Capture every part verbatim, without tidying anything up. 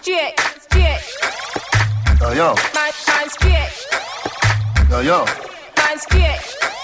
straight, straight. Yo, yo. Man, man straight. Yo, yo. Man straight.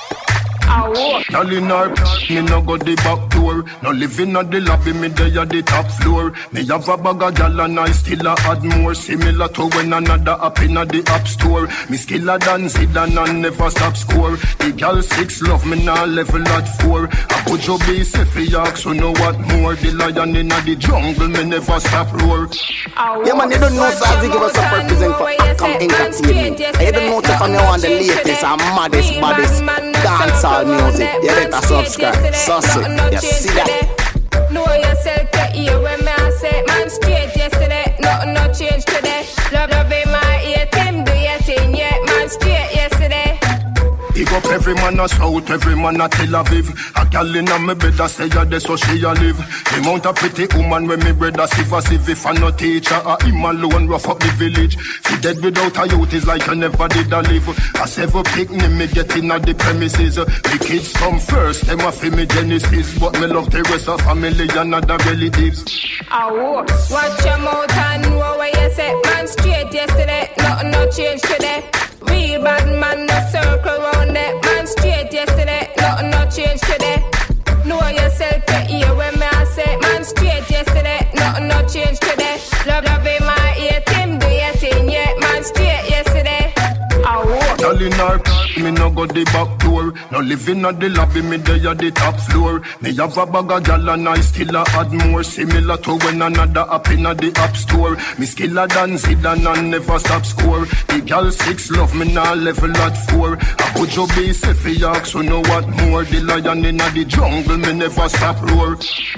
Girl in her, me no go the back door. No living at the lobby, me dey at the top floor. Me have a bag of gal and I still a add more. Similar to when another app in the app store. Me skiller than Zidane and never stop score. The gal six love me now level at four. I put your base if you ask, so know what more. The lion in the jungle, me never stop roar. Yeah man, you don't know so I give us a represent for Akam Entertainment. You don't know if I know on the latest and maddest, baddest dancehall music. You better subscribe. So sick, you see that? Know yourself to hear when me I say man straight yesterday, nothing no change today. Love love in my ear, Tim do your thing, yeah, man straight yesterday. Pick up every man a South, every man a Tel Aviv. A gal in a me bed a say a de so she a live. The mount a pretty woman when me brother sieve a sieve. If I no teacher, a him alone rough up the village. Fi dead without a youth is like I never did a live. A several picnic me get in at the premises. The kids come first, them a fi me genesis. But me love the rest of family and other relatives. Oh, watch your mouth and know what you say. Man straight yesterday, nothing no change today. Real bad man no circle round it. Man straight yesterday, nothing no change today. Know yourself to hear when me I say man straight yesterday, nothing no change today. Love love in my ear, Tim do your thing, yeah, man straight yesterday. Oh, girl in her, me no go the back door. No living at the lobby, me dey at the top floor. Me have a bag of gal and I still a add more. Similar to when another app in the app store. Me skiller than Zidane and never stop score. The gal six love me now level at four. I put your base if you ask, so know what more. The lion in the jungle, me never stop roar.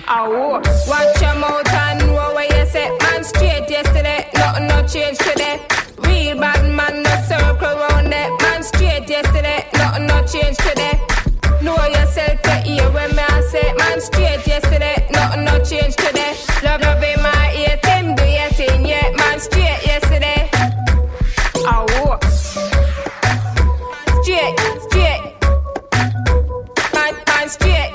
Oh, watch your mouth and know what you say. Man straight yesterday, nothing no change today. Real bad man no circle round it. Man straight yesterday, nothing no change today. Know yourself to hear when me I say man straight yesterday, nothing no change today. Love love in my ear, Tim do your thing, yeah, man straight yesterday. Oh, straight, straight. Man, man straight.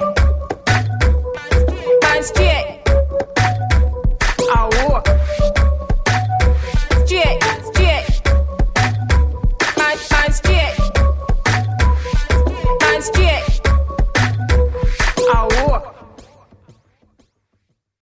Man straight. Oh, straight.